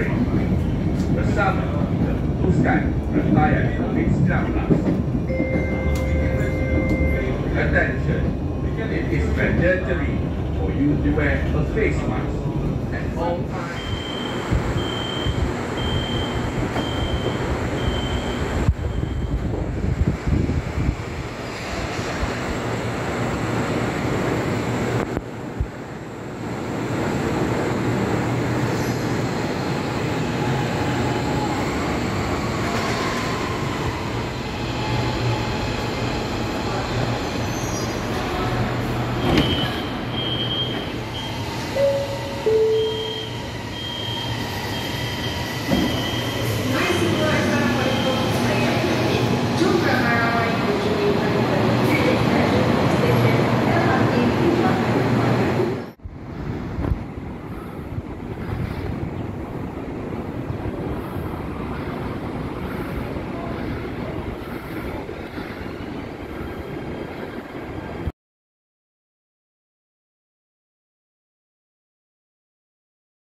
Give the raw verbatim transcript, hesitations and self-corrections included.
bersama kita putuskan rantaian COVID sembilan belas. Attention, it is mandatory for you to wear a face mask at all times.